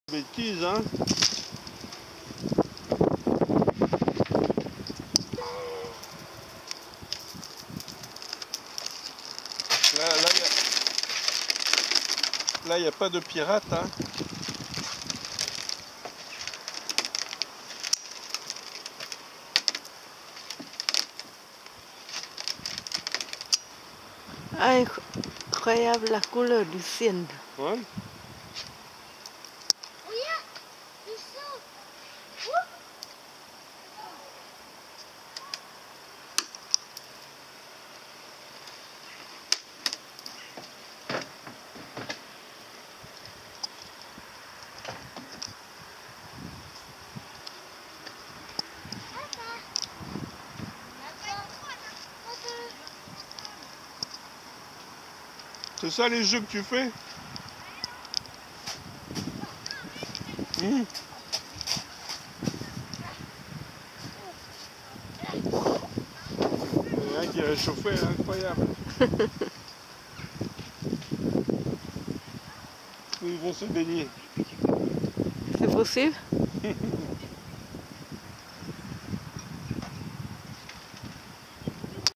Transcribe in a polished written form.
Bêtise, hein. Là, il n'y a pas de pirate, hein. Ah, incroyable la couleur du ciel. Ouais. C'est ça les jeux que tu fais? Mmh. Il y en a un qui est réchauffé, incroyable. Ils vont se baigner. C'est possible?